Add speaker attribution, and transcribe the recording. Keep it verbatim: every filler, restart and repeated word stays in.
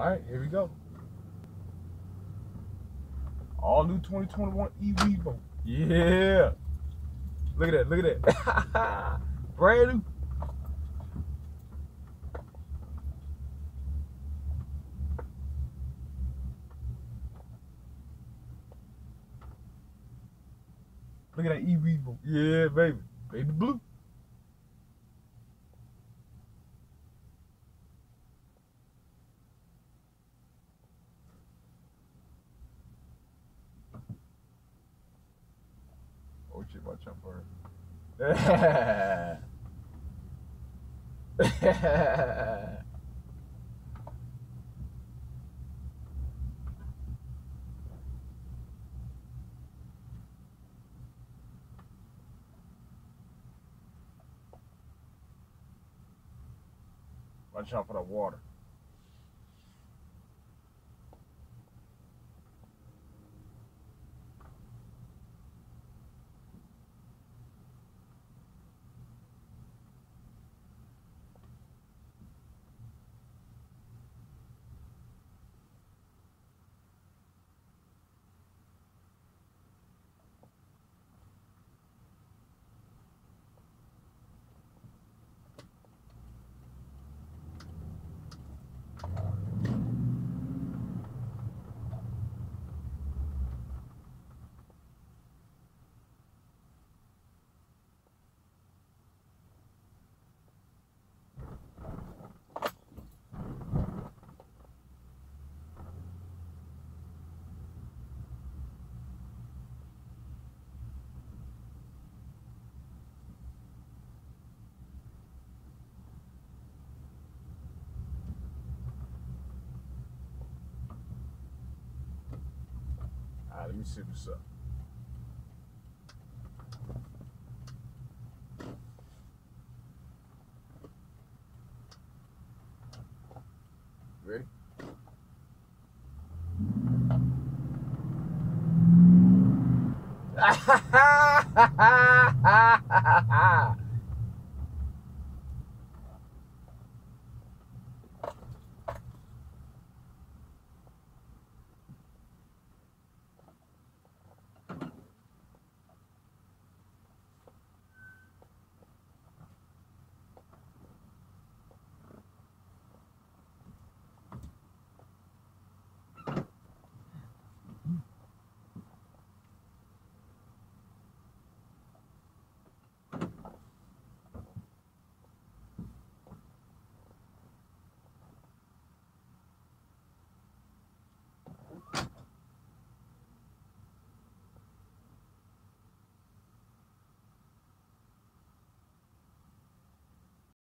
Speaker 1: right, here we go. All new twenty twenty-one Erevo. Yeah. Look at that, look at that. Brand new. Look at that Erevo. Yeah, baby. Baby blue. Oh shit, watch out for her. Watch out for the water. All right, let me see what's up. Ready? Ha ha ha ha ha ha ha!